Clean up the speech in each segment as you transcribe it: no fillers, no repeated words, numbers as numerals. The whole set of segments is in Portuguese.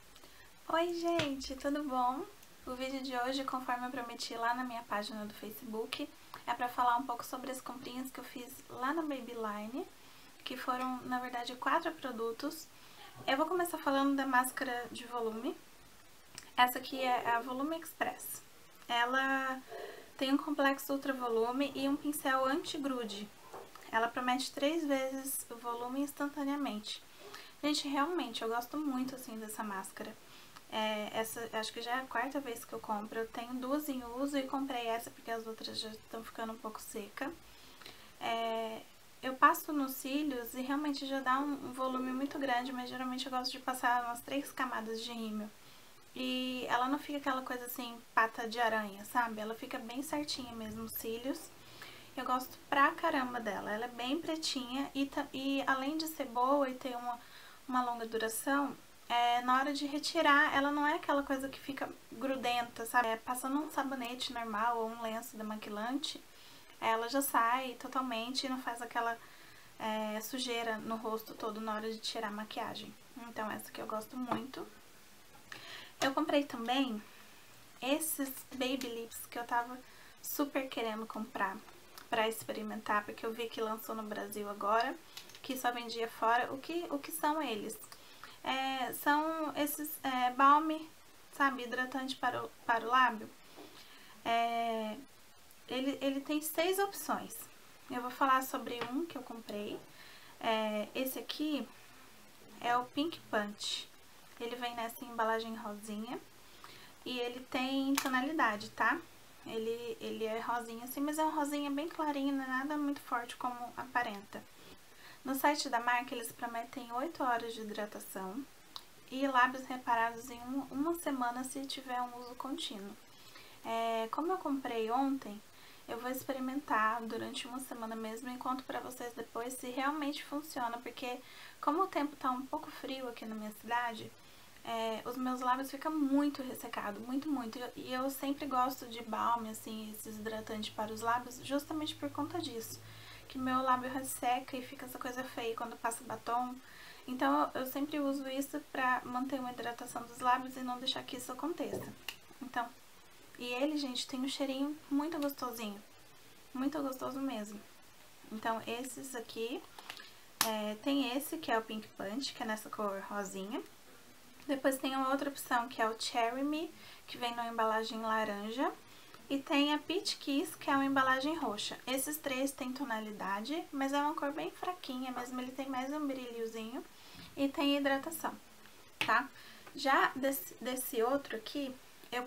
Oi gente, tudo bom? O vídeo de hoje, conforme eu prometi lá na minha página do Facebook, é pra falar um pouco sobre as comprinhas que eu fiz lá na Babyline, que foram, na verdade, 4 produtos. Eu vou começar falando da máscara de volume. Essa aqui é a Volume Express. Ela tem um complexo ultra volume e um pincel anti-grude. Ela promete 3 vezes o volume instantaneamente. Gente, realmente, eu gosto muito, assim, dessa máscara. Essa, acho que já é a 4ª vez que eu compro. Eu tenho 2 em uso e comprei essa porque as outras já estão ficando um pouco seca. Eu passo nos cílios e realmente já dá um volume muito grande, mas geralmente eu gosto de passar umas 3 camadas de rímel. E ela não fica aquela coisa assim, pata de aranha, sabe? Ela fica bem certinha mesmo os cílios. Eu gosto pra caramba dela. Ela é bem pretinha e além de ser boa e ter uma longa duração, na hora de retirar, ela não é aquela coisa que fica grudenta, sabe? Passando um sabonete normal ou um lenço demaquilante, ela já sai totalmente e não faz aquela sujeira no rosto todo na hora de tirar a maquiagem. Então essa aqui eu gosto muito. Eu comprei também esses Baby Lips que eu tava super querendo comprar pra experimentar, porque eu vi que lançou no Brasil agora, que só vendia fora. O que são eles? São esses balme, sabe, hidratante para o lábio. Ele tem 6 opções. Eu vou falar sobre um que eu comprei. Esse aqui é o Pink Punch. Ele vem nessa embalagem rosinha e ele tem tonalidade, tá? Ele é rosinha assim, mas é um rosinha bem clarinho, não é nada muito forte como aparenta. No site da marca eles prometem 8 horas de hidratação e lábios reparados em uma semana se tiver um uso contínuo. Como eu comprei ontem, eu vou experimentar durante uma semana mesmo e conto pra vocês depois se realmente funciona, porque como o tempo tá um pouco frio aqui na minha cidade, os meus lábios ficam muito ressecados, muito. E eu sempre gosto de balme, assim, esses hidratantes para os lábios, justamente por conta disso. Que meu lábio resseca e fica essa coisa feia quando passa batom. Então eu sempre uso isso pra manter uma hidratação dos lábios e não deixar que isso aconteça. Então, e ele, gente, tem um cheirinho muito gostosinho. Muito gostoso mesmo. Então, esses aqui. Tem esse, que é o Pink Punch, que é nessa cor rosinha. Depois tem uma outra opção, que é o Cherry Me, que vem numa embalagem laranja. E tem a Peach Kiss, que é uma embalagem roxa. Esses 3 têm tonalidade, mas é uma cor bem fraquinha mesmo, ele tem mais um brilhozinho. E tem hidratação, tá? Já desse outro aqui, eu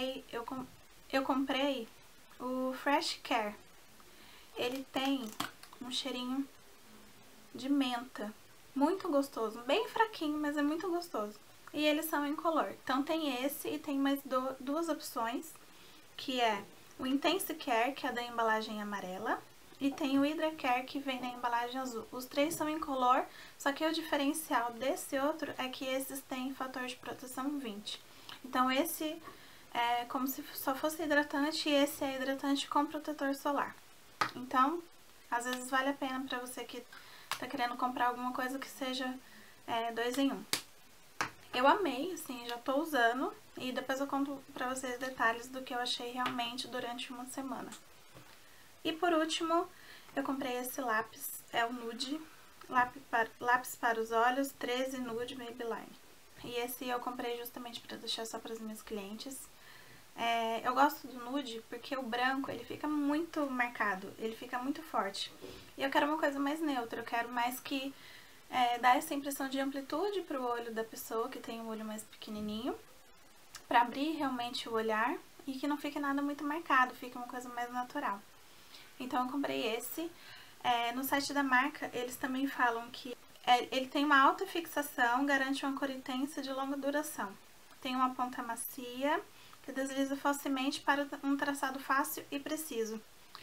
comprei o Fresh Care. Ele tem um cheirinho de menta, muito gostoso, bem fraquinho, mas é muito gostoso. E eles são incolor. Então tem esse e tem mais 2 opções, que é o Intense Care, que é da embalagem amarela, e tem o Hydra Care, que vem na embalagem azul. Os 3 são incolor, só que o diferencial desse outro é que esses têm fator de proteção 20. Então esse é como se só fosse hidratante e esse é hidratante com protetor solar. Então, às vezes vale a pena pra você que tá querendo comprar alguma coisa que seja 2 em 1. Eu amei, assim, já tô usando e depois eu conto pra vocês detalhes do que eu achei realmente durante uma semana. E por último, eu comprei esse lápis, é o Nude, lápis para os olhos, 13 Nude Maybelline. E esse eu comprei justamente pra deixar só pras minhas clientes. Eu gosto do nude porque o branco, ele fica muito marcado, ele fica muito forte. E eu quero uma coisa mais neutra, eu quero mais que dá essa impressão de amplitude pro olho da pessoa que tem um olho mais pequenininho, pra abrir realmente o olhar e que não fique nada muito marcado, fique uma coisa mais natural. Então eu comprei esse. No site da marca eles também falam que ele tem uma alta fixação, garante uma cor intensa de longa duração. Tem uma ponta macia que desliza facilmente para um traçado fácil e preciso.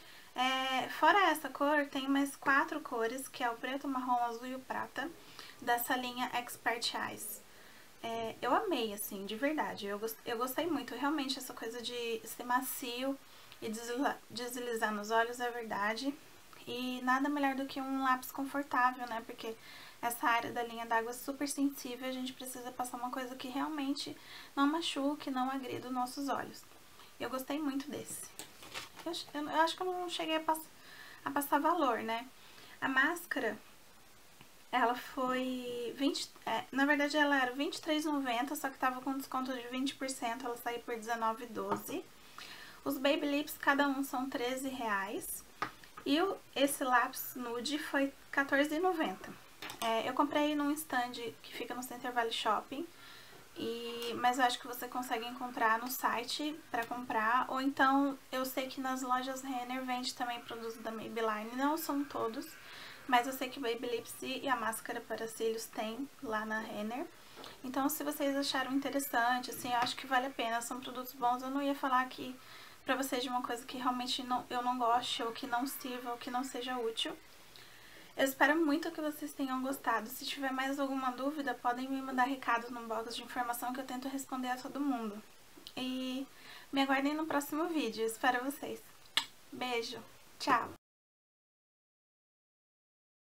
Fora essa cor, tem mais 4 cores, que é o preto, o marrom, o azul e o prata, dessa linha Expert Eyes. Eu amei, assim, de verdade, eu gostei muito, realmente essa coisa de ser macio e deslizar nos olhos é verdade. E nada melhor do que um lápis confortável, né? Porque essa área da linha d'água é super sensível, a gente precisa passar uma coisa que realmente não machuque, não agrida os nossos olhos. Eu gostei muito desse. Eu acho que eu não cheguei a passar valor, né? A máscara, ela foi na verdade ela era R$23,90, só que tava com desconto de 20%, ela saiu por R$19,12. Os Baby Lips, cada um são R$13. E esse lápis nude foi R$14,90. Eu comprei num stand que fica no Center Valley Shopping, mas eu acho que você consegue encontrar no site pra comprar, ou então eu sei que nas lojas Renner vende também produtos da Maybelline, não são todos, mas eu sei que Baby Lips e a máscara para cílios tem lá na Renner. Então, se vocês acharam interessante, assim, eu acho que vale a pena, são produtos bons. Eu não ia falar aqui pra vocês de uma coisa que realmente eu não goste, ou que não sirva, ou que não seja útil. Eu espero muito que vocês tenham gostado. Se tiver mais alguma dúvida, podem me mandar recado no box de informação que eu tento responder a todo mundo. E me aguardem no próximo vídeo. Espero vocês. Beijo. Tchau.